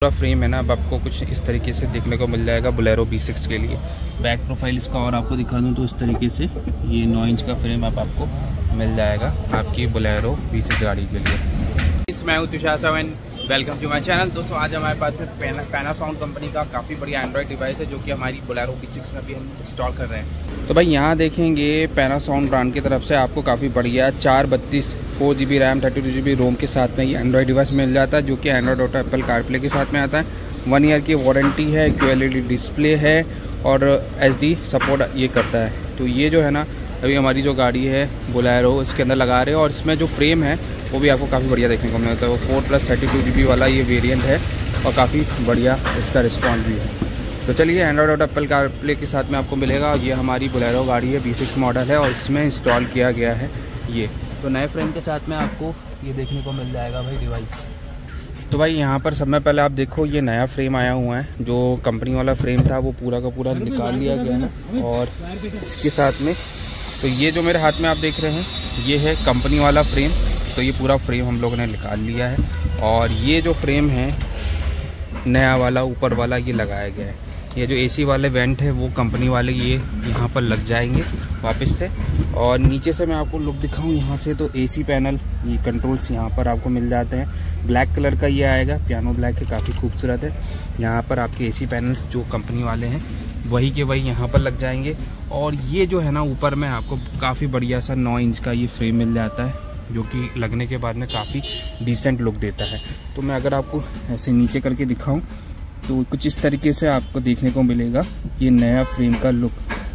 पूरा फ्रेम है ना, अब आपको कुछ इस तरीके से देखने को मिल जाएगा बोलेरो B6 के लिए। बैक प्रोफाइल इसका और आपको दिखा दूँ तो इस तरीके से ये 9 इंच का फ्रेम अब आपको मिल जाएगा आपकी बोलेरो B6 गाड़ी के लिए। मैं हूं Tushar Chauhan, welcome to my channel. दोस्तों आज हमारे पास में पैनासोनिक कंपनी का काफ़ी बढ़िया एंड्रॉयड डिवाइस है जो कि हमारी बोलेरो B6 में भी हम इंस्टॉल कर रहे हैं। तो भाई यहाँ देखेंगे पैनासोनिक ब्रांड की तरफ से आपको काफ़ी बढ़िया 432 4GB रैम 32GB रोम के साथ में ये एंड्रॉयड डिवाइस मिल जाता है, जो कि एंड्रॉयड ऑटो एप्पल कारप्ले के साथ में आता है। 1 ईयर की वारंटी है, QLED डिस्प्ले है और SD सपोर्ट ये करता है। तो ये जो है ना अभी हमारी जो गाड़ी है बोलेरो इसके अंदर लगा रहे हैं, और इसमें जो फ्रेम है वो भी आपको काफ़ी बढ़िया देखने को मिलता है। वो 4+32GB वाला ये वेरिएंट है और काफ़ी बढ़िया इसका रिस्पॉन्स भी है। तो चलिए एंड्रॉयड ऑटो एप्पल कारप्ले के साथ में आपको मिलेगा। ये हमारी बोलेरो गाड़ी है, B6 मॉडल है और इसमें इंस्टॉल किया गया है ये। तो नए फ्रेम के साथ में आपको ये देखने को मिल जाएगा भाई डिवाइस। तो भाई यहाँ पर सब में पहले आप देखो ये नया फ्रेम आया हुआ है। जो कंपनी वाला फ्रेम था वो पूरा का पूरा निकाल लिया गया है, और इसके साथ में तो ये जो मेरे हाथ में आप देख रहे हैं ये है कंपनी वाला फ्रेम। तो ये पूरा फ्रेम हम लोगों ने निकाल लिया है, और ये जो फ्रेम है नया वाला ऊपर वाला ये लगाया गया है। ये जो AC वाले वेंट है वो कंपनी वाले ये यहाँ पर लग जाएंगे वापस से। और नीचे से मैं आपको लुक दिखाऊं यहाँ से, तो AC पैनल ये कंट्रोल्स यहाँ पर आपको मिल जाते हैं। ब्लैक कलर का ये आएगा, पियानो ब्लैक है, काफ़ी खूबसूरत है। यहाँ पर आपके AC पैनल्स जो कंपनी वाले हैं वही के वही यहाँ पर लग जाएंगे। और ये जो है ना ऊपर में आपको काफ़ी बढ़िया सा 9 इंच का ये फ्रेम मिल जाता है, जो कि लगने के बाद में काफ़ी डिसेंट लुक देता है। तो मैं अगर आपको ऐसे नीचे करके दिखाऊं तो कुछ इस तरीके से आपको देखने को मिलेगा ये नया फ्रेम का लुक।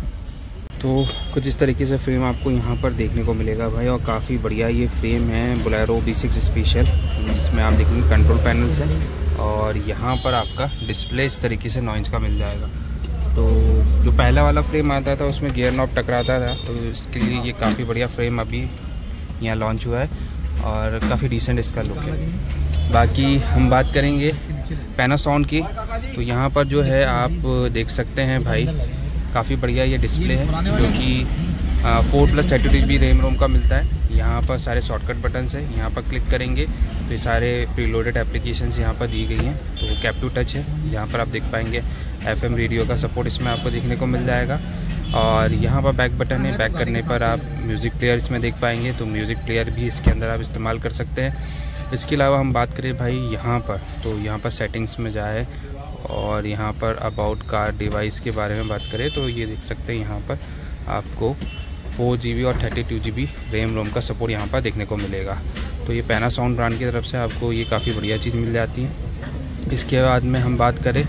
तो कुछ इस तरीके से फ्रेम आपको यहाँ पर देखने को मिलेगा भाई, और काफ़ी बढ़िया ये फ्रेम है बोलेरो B6 स्पेशल, जिसमें आप देखेंगे कंट्रोल पैनल्स है, और यहाँ पर आपका डिस्प्ले इस तरीके से 9 इंच का मिल जाएगा। तो जो पहला वाला फ्रेम आता था उसमें गियर नॉब टकराता था, तो इसके लिए ये काफ़ी बढ़िया फ्रेम अभी यहाँ लॉन्च हुआ है और काफ़ी डिसेंट इसका लुक है। बाकी हम बात करेंगे पैनासोनिक की, तो यहाँ पर जो है आप देख सकते हैं भाई काफ़ी बढ़िया ये डिस्प्ले है, जो कि 4+32GB रैम रोम का मिलता है। यहाँ पर सारे शॉर्टकट बटन्स है, यहाँ पर क्लिक करेंगे तो ये सारे प्रीलोडेड एप्लीकेशंस यहाँ पर दी गई हैं। तो कैप2 टच है, यहाँ पर आप देख पाएंगे FM रेडियो का सपोर्ट इसमें आपको देखने को मिल जाएगा। और यहाँ पर बैक बटन है, बैक करने पर आप म्यूज़िक प्लेयर इसमें देख पाएंगे, तो म्यूज़िक प्लेयर भी इसके अंदर आप इस्तेमाल कर सकते हैं। इसके अलावा हम बात करें भाई यहाँ पर, तो यहाँ पर सेटिंग्स में जाए और यहाँ पर अबाउट कार डिवाइस के बारे में बात करें तो ये देख सकते हैं यहाँ पर आपको 4GB और 32GB रैम रोम का सपोर्ट यहाँ पर देखने को मिलेगा। तो ये पैनासोनिक ब्रांड की तरफ से आपको ये काफ़ी बढ़िया चीज़ मिल जाती है। इसके बाद में हम बात करें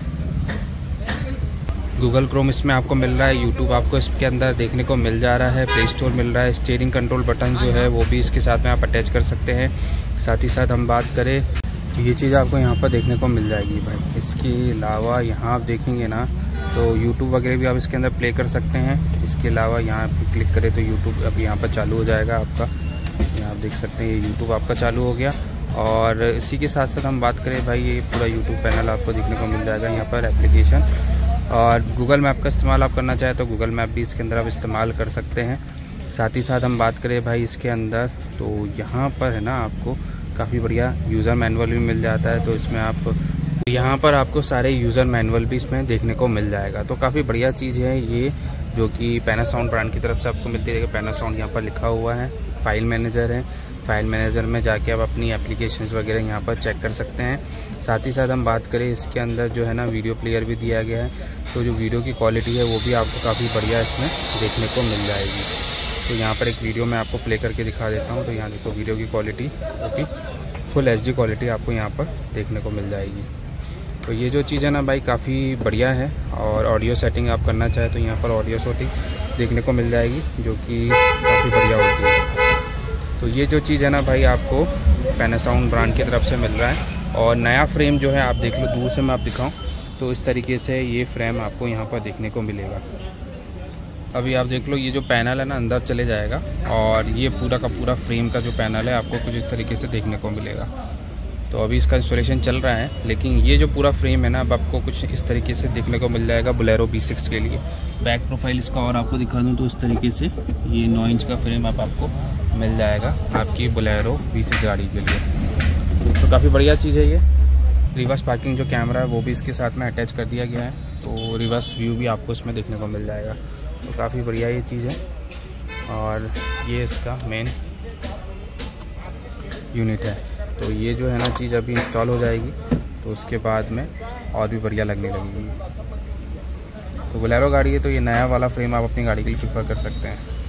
गूगल क्रोम इसमें आपको मिल रहा है, यूट्यूब आपको इसके अंदर देखने को मिल जा रहा है, प्ले स्टोर मिल रहा है, स्टीयरिंग कंट्रोल बटन जो है वो भी इसके साथ में आप अटैच कर सकते हैं। साथ ही साथ हम बात करें तो ये चीज़ आपको यहाँ पर देखने को मिल जाएगी भाई। इसके अलावा यहाँ आप देखेंगे ना तो यूट्यूब वगैरह भी आप इसके अंदर प्ले कर सकते हैं। इसके अलावा यहाँ पर क्लिक करें तो यूट्यूब अब यहाँ पर चालू हो जाएगा आपका। यहाँ आप देख सकते हैं ये यूट्यूब आपका चालू हो गया। और इसी के साथ साथ हम बात करें भाई ये पूरा यूट्यूब पैनल आपको देखने को मिल जाएगा यहाँ पर एप्लीकेशन। और गूगल मैप का इस्तेमाल आप करना चाहें तो गूगल मैप भी इसके अंदर आप इस्तेमाल कर सकते हैं। साथ ही साथ हम बात करें भाई इसके अंदर तो यहाँ पर है ना आपको काफ़ी बढ़िया यूज़र मैनुअल भी मिल जाता है। तो इसमें आप यहाँ पर आपको सारे यूज़र मैनुअल भी इसमें देखने को मिल जाएगा। तो काफ़ी बढ़िया चीज़ है ये, जो कि पैनासोनिक ब्रांड की तरफ से आपको मिलती है। पैनासोनिक यहाँ पर लिखा हुआ है, फाइल मैनेजर है, फाइल मैनेजर में जाके आप अपनी एप्लीकेशंस वगैरह यहाँ पर चेक कर सकते हैं। साथ ही साथ हम बात करें इसके अंदर जो है ना वीडियो प्लेयर भी दिया गया है, तो जो वीडियो की क्वालिटी है वो भी आपको काफ़ी बढ़िया इसमें देखने को मिल जाएगी। तो यहाँ पर एक वीडियो मैं आपको प्ले करके दिखा देता हूँ। तो यहाँ देखो वीडियो की quality okay full HD quality आपको यहाँ पर देखने को मिल जाएगी। तो ये जो चीज़ है ना भाई काफ़ी बढ़िया है। और ऑडियो सेटिंग आप करना चाहें तो यहाँ पर ऑडियो सेटिंग देखने को मिल जाएगी, जो कि काफ़ी बढ़िया होती है। तो ये जो चीज़ है ना भाई आपको पैनासोनिक ब्रांड की तरफ से मिल रहा है। और नया फ्रेम जो है आप देख लो, दूर से मैं आप दिखाऊँ तो इस तरीके से ये फ्रेम आपको यहाँ पर देखने को मिलेगा। अभी आप देख लो ये जो पैनल है ना अंदर चले जाएगा, और ये पूरा का पूरा फ्रेम का जो पैनल है आपको कुछ इस तरीके से देखने को मिलेगा। तो अभी इसका इंस्टॉलेशन चल रहा है, लेकिन ये जो पूरा फ्रेम है ना अब आपको कुछ इस तरीके से देखने को मिल जाएगा बोलेरो B6 के लिए। बैक प्रोफाइल इसका और आपको दिखा दूँ तो इस तरीके से ये 9 इंच का फ्रेम अब आपको मिल जाएगा आपकी बोलेरो B6 गाड़ी के लिए। तो काफ़ी बढ़िया चीज़ है ये। रिवर्स पार्किंग जो कैमरा है वो भी इसके साथ में अटैच कर दिया गया है, तो रिवर्स व्यू भी आपको इसमें देखने को मिल जाएगा। तो काफ़ी बढ़िया ये चीज़ है। और ये इसका मेन यूनिट है। तो ये जो है ना चीज़ अभी इंस्टॉल हो जाएगी, तो उसके बाद में और भी बढ़िया लगने लगेगी। तो बोलेरो गाड़ी है तो ये नया वाला फ्रेम आप अपनी गाड़ी के लिए प्रेफर कर सकते हैं।